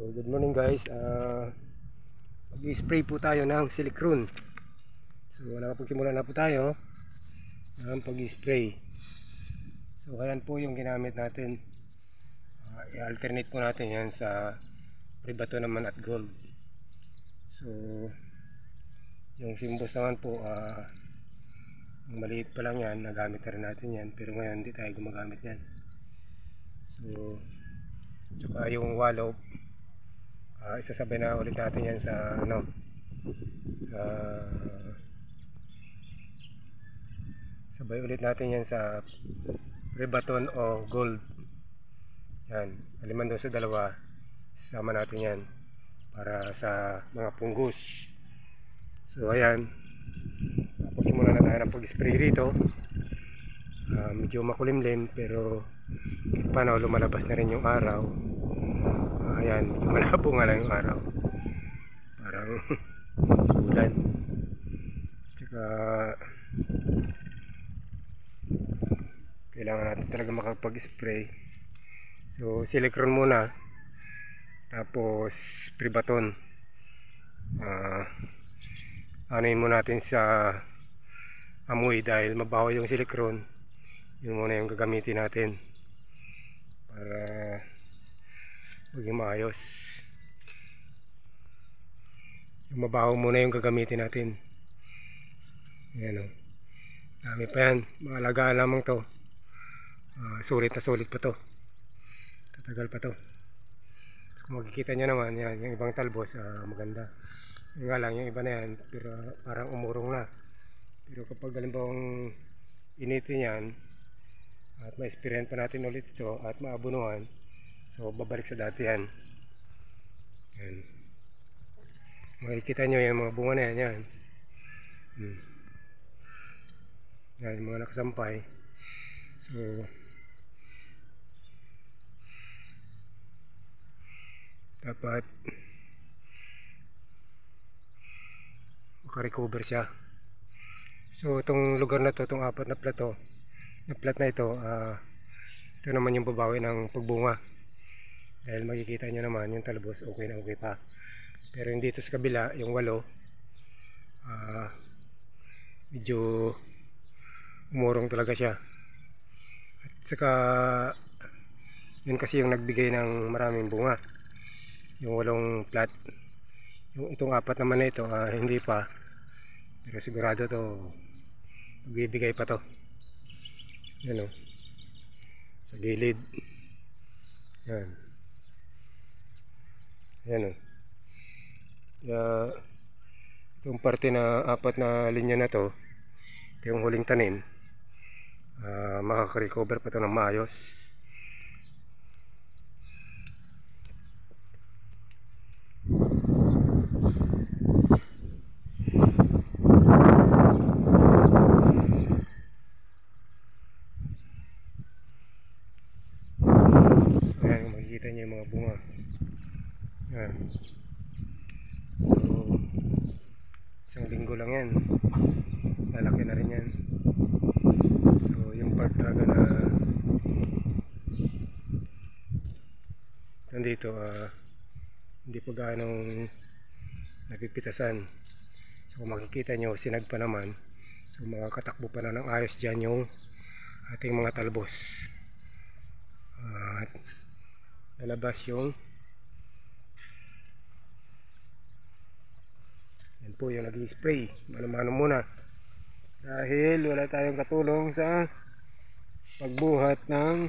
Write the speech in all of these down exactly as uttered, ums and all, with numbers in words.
So, good morning guys. Uh, Mag-spray po tayo ng silicone. So, nakapagsimula na po tayo ng pag-spray. So, ayan po yung ginamit natin. Uh, I-alternate po natin yan sa Prebaton naman at gold. So, yung simbos naman po, uh, maliit pa lang yan, nagamit na rin natin yan. Pero ngayon, hindi tayo gumagamit yan. So, tsaka yung wallow, Uh, isasabay na ulit natin yan sa ano sa sabay ulit natin yan sa Prebaton o gold. Yan, aliman doon sa dalawa, sama natin yan para sa mga punggos. So ayan, pagsimula na tayo ng pag-spray rito. Uh, medyo makulimlim pero kahit paano lumalabas na rin yung araw. Ayan, medyo malabo nga lang yung araw, parang ulan. Tsaka kailangan natin talaga makapag-spray. So silicone muna, tapos Prebaton. uh, Anuin mo natin sa amoy dahil mabaho yung silicone. Yun muna yung gagamitin natin para maging maayos. Yung mabaho muna yung gagamitin natin. Ayan o, dami pa yan, maalagaan lamang to. uh, Sulit na sulit pa to, tatagal pa to. So, kung makikita nyo naman yan, yung ibang talbos uh, maganda. Yung nga lang, yung iba na yan pero parang umurong na. Pero kapag halimbawang initin yan at ma-experience pa natin ulit ito at maabunuhan, so babalik sa dati yan. Yan, makikita nyo yung mga bunga na yan, yan. Hmm. Yan yung mga nakasampay. So dapat makarecover siya. So itong lugar na to, itong apat na plato na plat na ito, uh, ito naman yung babawi ng pagbunga. Dahil makikita nyo naman yung talbos okay na okay pa. Pero yung dito sa kabila, yung walo, uh, medyo umurong talaga siya. At saka yun kasi yung nagbigay ng maraming bunga, yung walong plat. Yung itong apat naman na ito, uh, hindi pa. Pero sigurado to magbibigay pa to. Yan o, sa gilid. Yan. Yan o. Kaya itong parte na apat na linya na to, ito yung huling tanim. uh, Makaka-recover pa to ng maayos. Ayan, makikita niyo yung mga bunga. Ayan. So isang linggo lang yan, lalaki na rin yan. So yung part talaga na nandito, uh, hindi pa gaanong napipitasan. So kung makikita nyo, sinag pa naman. So makakatakbo pa na ng ayos dyan yung ating mga talbos. At uh, lalabas yung yan po yung nag-i-spray. Mano-mano muna dahil wala tayong katulong sa pagbuhat ng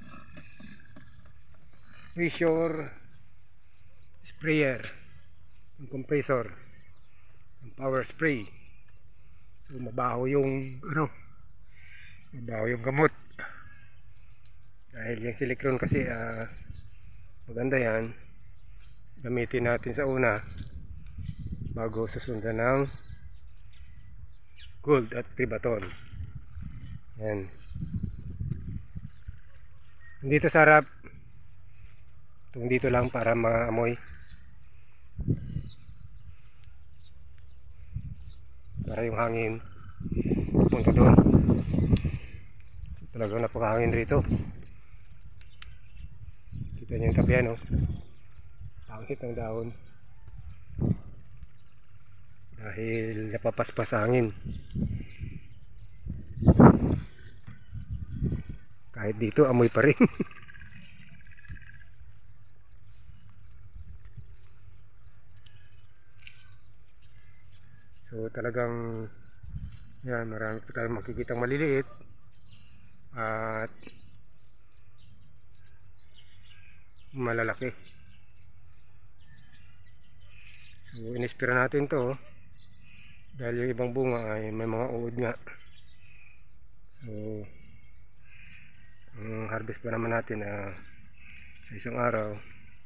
pressure sprayer, yung compressor, yung power spray. So mabaho yung ano, mabaho yung gamot dahil yung silicone kasi uh, maganda yan, gamitin natin sa una bago susundan ng gold at Prebaton. Yan. Dito sa harap, itong dito lang para maamoy, para yung hangin punta doon. Talagang napakahangin rito. Kita nyo yung tabihan, oh. pangit ang dahon dahil napapaspas sa hangin. Kahit dito amoy pa rin. So talagang yan, marami pa tayong makikitang maliliit at malalaki. So inispira natin to dahil yung ibang bunga ay may mga uod nga. So ang harvest pa naman natin uh, sa isang araw,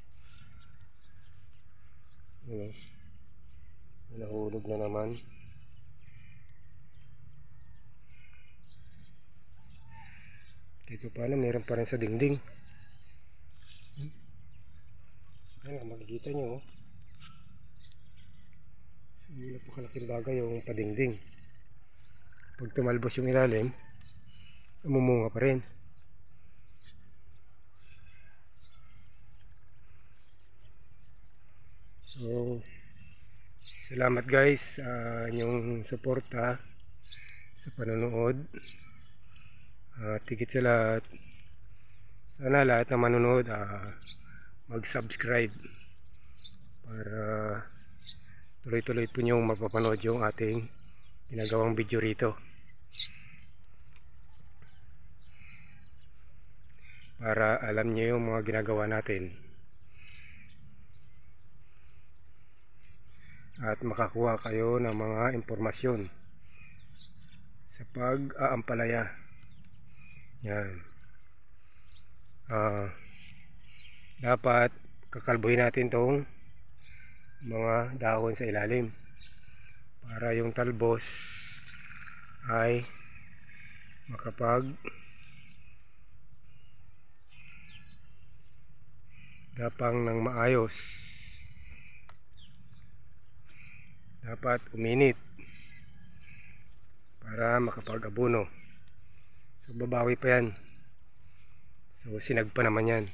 yun, nahulog na naman. Dito pa na meron pa rin sa dingding. Hmm? Ayan, makikita nyo. So, napakalaking bagay yung padingding. Pag tumalbos yung ilalim, umumunga pa rin. So, salamat guys sa uh, inyong suporta sa panonood. At uh, tigit sa lahat, sana lahat na manonood uh, mag-subscribe para tuloy-tuloy po niyong mapapanood yung ating ginagawang video rito, para alam niyo yung mga ginagawa natin at makakuha kayo ng mga impormasyon sa pag-aampalaya. Yan. Uh, dapat kakalbuhin natin tong mga dahon sa ilalim para yung talbos ay makapag gapang ng maayos. Dapat uminit para makapag-abono. So babawi pa yan. So sinag pa naman yan.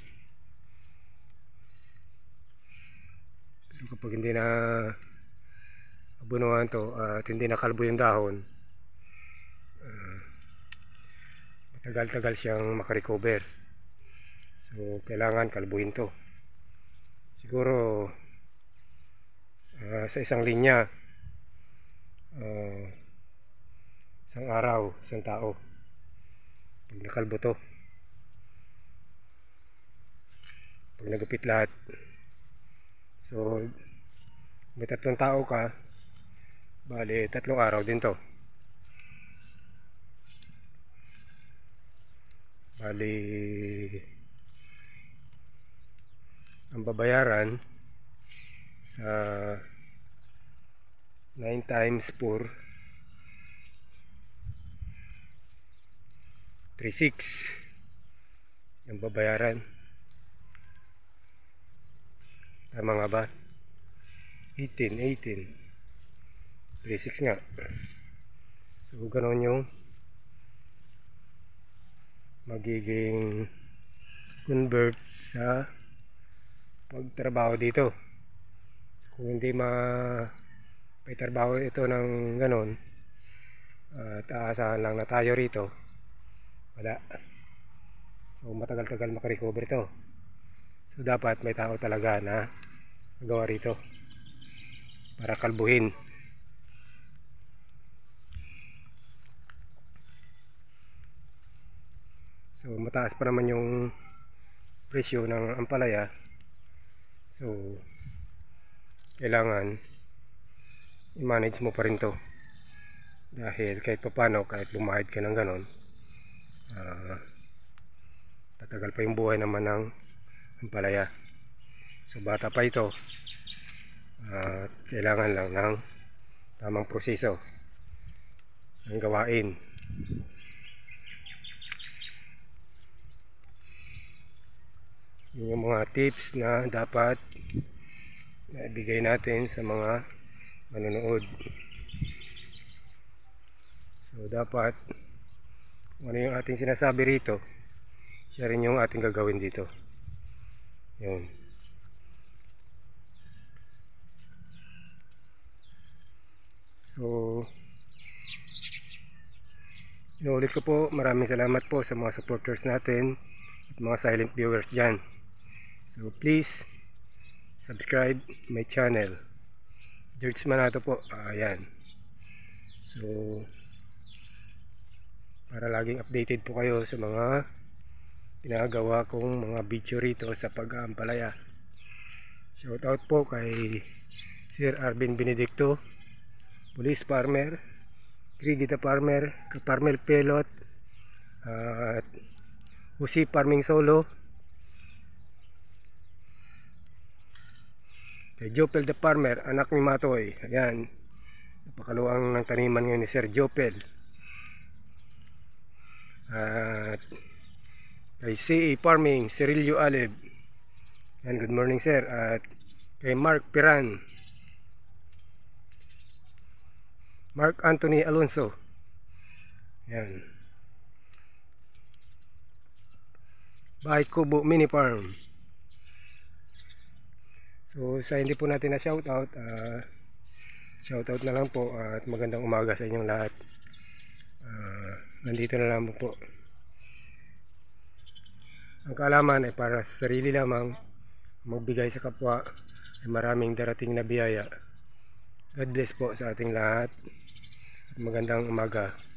Pero kapag hindi na abunuhan to at hindi nakalbo yung dahon, uh, matagal-tagal siyang makarecover. So kailangan kalbuhin to. Siguro uh, sa isang linya, uh, isang araw, isang tao pag nakalbo to, pag nagupit lahat. So may tatlong tao ka, bali tatlong araw din to. Bali ang babayaran sa nine times four, three six yung babayaran. Tama nga ba? eighteen, eighteen, three six nga. So ganoon yung magiging convert sa pagtrabaho dito. So, kung hindi ma paitrabaho ito ng ganon, at uh, aasahan lang na tayo rito, wala. So matagal-tagal makarecover ito. So dapat may tao talaga na magawa rito para kalbuhin. So mataas pa naman yung presyo ng ampalaya. So kailangan i-manage mo pa rin to, dahil kahit papano, kahit bumahid ka ng ganon, uh, tatagal pa yung buhay naman ng ampalaya. So bata pa ito, uh, kailangan lang ng tamang proseso ng gawain. Yun yung mga tips na dapat naibigay natin sa mga manonood. So dapat kung ano yung ating sinasabi rito, siya rin yung ating gagawin dito. Yun. ulit ko po, maraming salamat po sa mga supporters natin at mga silent viewers dyan. So please subscribe my channel, George Manato po. Ayan. So para laging updated po kayo sa mga ginagawa kong mga video rito sa pag-aampalaya. Shout out po kay Sir Arvin Benedicto, Police Farmer, Grigita Farmer, Farmer Pelot, at Usi Farming Solo, kay Jopel the Farmer, anak ni Matoy. Ayan, napakaluang ng taniman ngayon ni Sir Jopel. At kay C A Farming, Cirilio Aleb. Ayan, good morning sir. At kay Mark Piran, Mark Anthony Alonso. Ayan. Bahay Kubo Mini Farm. So sa hindi po natin na shoutout, uh, shoutout na lang po at magandang umaga sa inyong lahat. Uh, nandito na lang po. Ang kaalaman ay para sa sarili lamang, magbigay sa kapwa ay maraming darating na biyaya. God bless po sa ating lahat at magandang umaga.